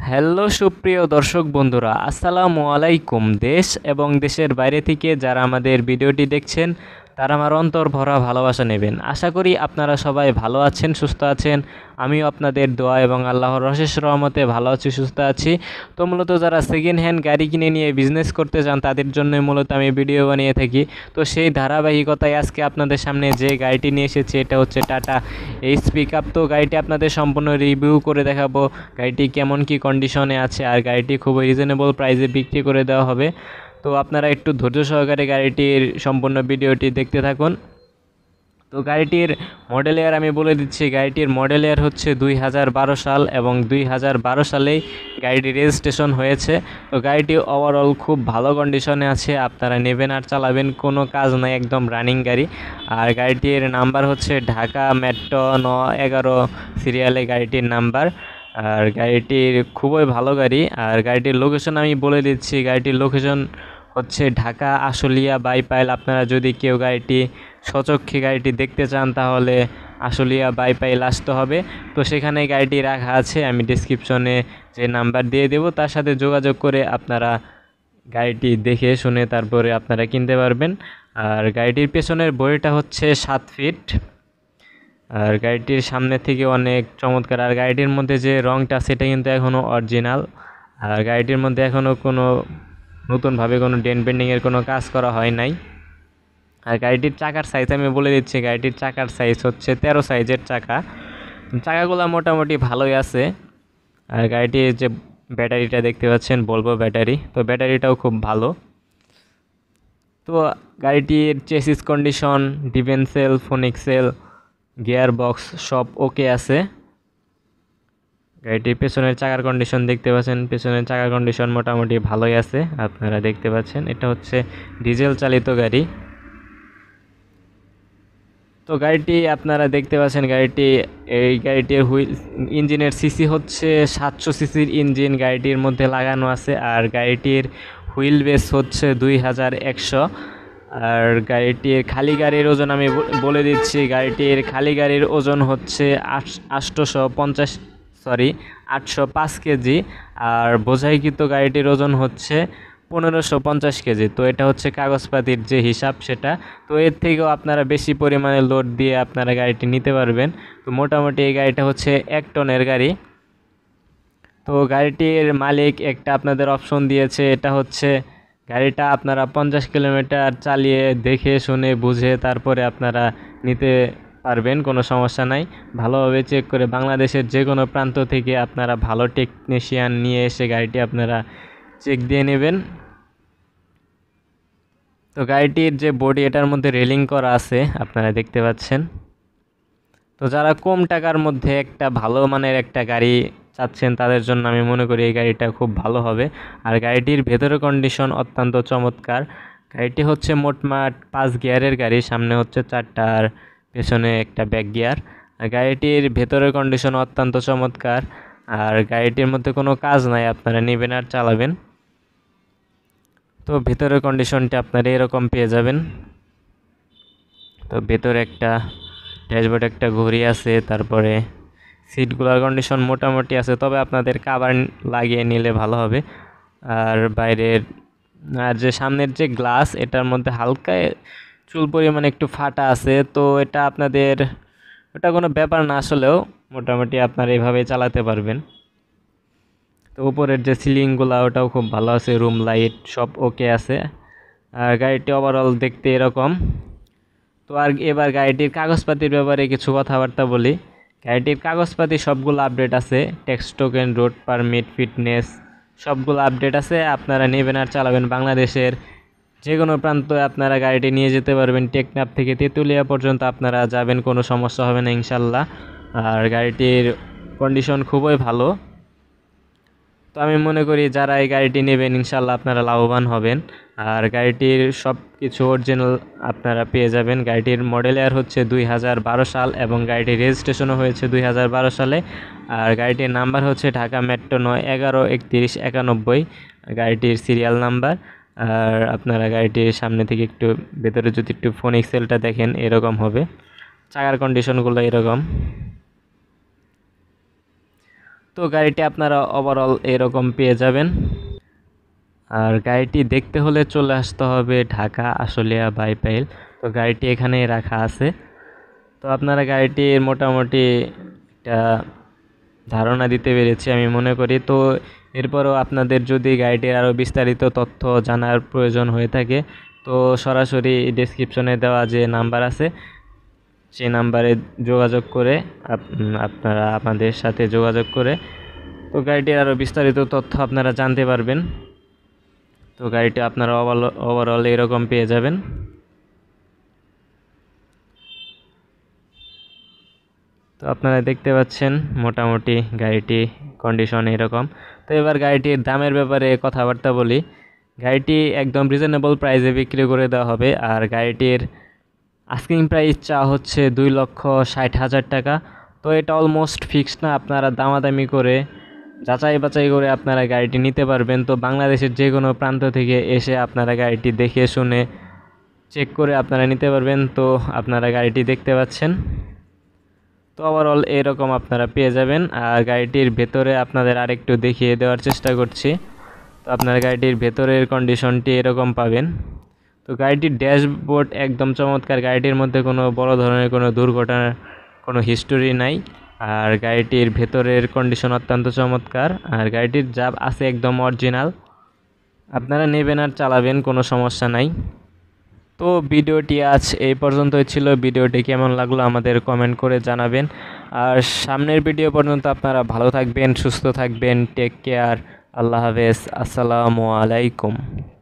Hello সুপ্রিয় দর্শক বন্ধুরা, আসসালামু আলাইকুম। দেশ এবং দেশের বাইরে থেকে যারা আমাদের ভিডিওটি দেখছেন তারা আমার অন্তর ভরা ভালোবাসা নেবেন। আশা করি আপনারা সবাই ভালো আছেন, সুস্থ আছেন। আমিও আপনাদের দোয়া এবং আল্লাহর অশেষ রহমতে ভালো আছি, সুস্থ আছি। তো মূলত যারা সেকেন্ড হ্যান্ড গাড়ি কিনে নিয়ে বিজনেস করতে চান তাদের জন্যই মূলত আমি ভিডিও বানিয়ে থাকি। তো সেই ধারাবাহিকতায় আজকে আপনাদের সামনে যে গাড়িটি নিয়ে এসেছি এটা হচ্ছে টাটা এইচ পিকআপ। তো গাড়িটি আপনাদের সম্পূর্ণ রিভিউ করে দেখাবো গাড়িটি কেমন কি কন্ডিশনে আছে, আর গাড়িটি খুবই রিজনেবল প্রাইসে বিক্রি করে দেওয়া হবে। তো আপনারা একটু ধৈর্য সহকারে গাড়িটির সম্পূর্ণ ভিডিওটি দেখতে থাকুন। তো গাড়িটির মডেল ইয়ার আমি বলে দিচ্ছি, গাড়িটির মডেল ইয়ার হচ্ছে 2012 সাল এবং 2012 সালেই গাড়িটি রেজিস্ট্রেশন হয়েছে। তো গাড়িটি ওভারঅল খুব ভালো কন্ডিশনে আছে, আপনারা নেবেন আর চালাবেন, কোনো কাজ নাই, একদম রানিং গাড়ি। আর গাড়িটির নাম্বার হচ্ছে ঢাকা মেট্রো 911 সিরিয়ালে গাড়িটির নাম্বার। আর গাড়িটির খুবই ভালো গাড়ি। আর গাড়িটির লোকেশন আমি বলে দিচ্ছি, গাড়িটির লোকেশন হচ্ছে ঢাকা আশুলিয়া বাইপাইল। আপনারা যদি কেউ গাড়িটি স্বচক্ষে গাড়িটি দেখতে চান তাহলে আশুলিয়া বাইপাইল আসতে হবে। তো সেখানে গাড়িটি রাখা আছে, আমি ডিসক্রিপশনে যে নাম্বার দিয়ে দেব তার সাথে যোগাযোগ করে আপনারা গাড়িটি দেখে শুনে তারপরে আপনারা কিনতে পারবেন। আর গাড়িটির পেছনের বডিটা হচ্ছে 7 ফিট। আর গাড়িটির সামনে থেকে অনেক চমৎকার। আর গাড়িটির মধ্যে যে রঙটা সেটা কিন্তু এখনও অরিজিনাল। আর গাড়িটির মধ্যে এখনও কোনো নতুনভাবে কোনো ডেন্ট পেন্টিংয়ের কোনো কাজ করা হয় নাই। আর গাড়িটির চাকার সাইজ আমি বলে দিচ্ছি, গাড়িটির চাকার সাইজ হচ্ছে 13 সাইজের চাকা। চাকাগুলো মোটামুটি ভালোই আছে। আর গাড়িটির যে ব্যাটারিটা দেখতে পাচ্ছেন বলবো ব্যাটারি, তো ব্যাটারিটাও খুব ভালো। তো গাড়িটির চেসিস কন্ডিশন, ডিফেন্সেল, ফোনিক্সেল, গিয়ার বক্স সব ওকে আছে। গাড়িটির পেছনের চাকার কন্ডিশন দেখতে পাচ্ছেন, পেছনের চাকার কন্ডিশন মোটামুটি ভালোই আছে, আপনারা দেখতে পাচ্ছেন। এটা হচ্ছে ডিজেল চালিত গাড়ি। তো গাড়িটি আপনারা দেখতে পাচ্ছেন, এই গাড়িটির ইঞ্জিনের সিসি হচ্ছে 700 সিসির ইঞ্জিন গাড়িটির মধ্যে লাগানো আছে। আর গাড়িটির হুইল বেস হচ্ছে 2100। আর গাড়িটির খালি গাড়ির ওজন আমি বলে দিচ্ছি, গাড়িটির খালি গাড়ির ওজন হচ্ছে 805 কেজি। আর বোঝাইকৃত গাড়িটির ওজন হচ্ছে 1550 কেজি। তো এটা হচ্ছে কাগজপাতির যে হিসাব সেটা। তো এর থেকেও আপনারা বেশি পরিমাণে লোড দিয়ে আপনারা গাড়িটি নিতে পারবেন। তো মোটামুটি এই গাড়িটা হচ্ছে 1 টনের গাড়ি। তো গাড়িটির মালিক একটা আপনাদের অপশন দিয়েছে, এটা হচ্ছে গাড়িটা আপনারা 50 কিলোমিটার চালিয়ে দেখে শুনে বুঝে তারপরে আপনারা নিতে পারবেন, কোনো সমস্যা নাই। ভালোভাবে চেক করে বাংলাদেশের যে কোনো প্রান্ত থেকে আপনারা ভালো টেকনিশিয়ান নিয়ে এসে গাড়িটি আপনারা চেক দিয়ে নেবেন। তো গাড়িটির যে বডি এটার মধ্যে রেলিং করা আছে আপনারা দেখতে পাচ্ছেন। তো যারা কম টাকার মধ্যে একটা ভালো মানের একটা গাড়ি চাচ্ছেন তাদের জন্য আমি মনে করি এই গাড়িটা খুব ভালো হবে। আর গাড়িটির ভেতরের কন্ডিশন অত্যন্ত চমৎকার। গাড়িটি হচ্ছে মোটমাট 5 গিয়ারের গাড়ি, সামনে হচ্ছে 4টা আর পেছনে একটা ব্যাক গিয়ার। আর গাড়িটির ভেতরের কন্ডিশন অত্যন্ত চমৎকার। আর গাড়িটির মধ্যে কোনো কাজ নাই, আপনারা নেবেন আর চালাবেন। তো ভেতরের কন্ডিশনটা আপনারা এরকম পেয়ে যাবেন। তো ভেতরে একটা ড্যাশবোর্ড, একটা ঘড়ি আছে, তারপরে সিটগুলোর কন্ডিশন মোটামুটি আছে, তবে আপনাদের কাভার লাগিয়ে নিলে ভালো হবে। আর বাইরের আর যে সামনের যে গ্লাস এটার মধ্যে হালকা চুল পরিমাণে একটু ফাটা আছে। তো এটা আপনাদের ওটা কোনো ব্যাপার না, আসলেও মোটামুটি আপনারা এভাবেই চালাতে পারবেন। তো উপরের যে সিলিংগুলো ওটাও খুব ভালো আছে, রুম লাইট সব ওকে আছে। আর গাড়িটি ওভারঅল দেখতে এরকম। তো আর এবার গাড়িটির কাগজপাতির ব্যাপারে কিছু কথাবার্তা বলি। গাড়িটির কাগজপাতি সবগুলো আপডেট আছে, tax token, road permit, fitness সবগুলো আপডেট আছে। আপনারা নেবেন আর চালাবেন, বাংলাদেশের যে কোনো প্রান্তে আপনারা গাড়িটি নিয়ে যেতে পারবেন। টেকনাফ থেকে তেঁতুলিয়া পর্যন্ত আপনারা যাবেন, কোনো সমস্যা হবে না ইনশাল্লাহ। আর গাড়িটির কন্ডিশন খুবই ভালো। তো আমি মনে করি যারা এই গাড়িটি নেবেন ইনশাল্লাহ আপনারা লাভবান হবেন। আর গাড়িটির সব কিছু অরিজিনাল আপনারা পেয়ে যাবেন। গাড়িটির মডেল ইয়ার হচ্ছে 2012 সাল এবং গাড়িটির রেজিস্ট্রেশনও হয়েছে 2012 সালে। আর গাড়িটির নাম্বার হচ্ছে ঢাকা মেট্রো 9113191 গাড়িটির সিরিয়াল নাম্বার। আর আপনারা গাড়িটির সামনে থেকে একটু ভেতরে যদি একটু ফোনিক্সেলটা দেখেন এরকম হবে, চাকার কন্ডিশনগুলো এরকম। তো গাড়িটি আপনারা ওভারঅল এরকম পেয়ে যাবেন। আর গাড়িটি দেখতে হলে চলে আসতে হবে ঢাকা আশুলিয়া বাইপাইল। তো গাড়িটি এখানেই রাখা আছে। তো আপনারা গাড়িটির মোটামুটি একটা ধারণা দিতে পেরেছি আমি মনে করি। তো এরপরও আপনাদের যদি গাড়িটির আরও বিস্তারিত তথ্য জানার প্রয়োজন হয়ে থাকে তো সরাসরি ডেসক্রিপশনে দেওয়া যে নাম্বার আছে সেই নাম্বারে যোগাযোগ করে আপনারা আমাদের সাথে যোগাযোগ করে তো গাড়িটির আরও বিস্তারিত তথ্য আপনারা জানতে পারবেন। তো গাড়িটি আপনারা ওভারঅল এরকম পেয়ে যাবেন। তো আপনারা দেখতে পাচ্ছেন মোটামুটি গাড়িটি কন্ডিশন এরকম। তো এবার গাড়িটির দামের ব্যাপারে কথাবার্তা বলি। গাড়িটি একদম রিজনেবল প্রাইসে বিক্রি করে দেওয়া হবে। আর গাড়িটির আস্কিং প্রাইস চা হচ্ছে 2,60,000 টাকা। তো এটা অলমোস্ট ফিক্সড না, আপনারা দামাদামি করে যাচাই বাছাই করে আপনারা গাড়িটি নিতে পারবেন। তো বাংলাদেশের যে কোনো প্রান্ত থেকে এসে আপনারা গাড়িটি দেখে শুনে চেক করে আপনারা নিতে পারবেন। তো আপনারা গাড়িটি দেখতে পাচ্ছেন। তো ওভারঅল এরকম আপনারা পেয়ে যাবেন। আর গাড়িটির ভেতরে আপনাদের আরেকটু দেখিয়ে দেওয়ার চেষ্টা করছি। তো আপনার গাড়িটির ভেতরের কন্ডিশনটি এরকম পাবেন। তো গাড়িটির ড্যাশবোর্ড একদম চমৎকার, গাড়িটির মধ্যে কোনো বড় ধরনের কোনো দুর্ঘটনার কোনো হিস্টোরি নাই। আর গাড়িটির ভেতরের কন্ডিশন অত্যন্ত চমৎকার। আর গাড়িটির যা আছে একদম অরিজিনাল, আপনারা নেবেন আর চালাবেন, কোনো সমস্যা নাই। তো ভিডিওটি আজ এই পর্যন্তই ছিল। ভিডিওটি কেমন লাগলো আমাদের কমেন্ট করে জানাবেন। আর সামনের ভিডিও পর্যন্ত আপনারা ভালো থাকবেন, সুস্থ থাকবেন। Take care. আল্লাহ হাফেজ। আসসালামু আলাইকুম।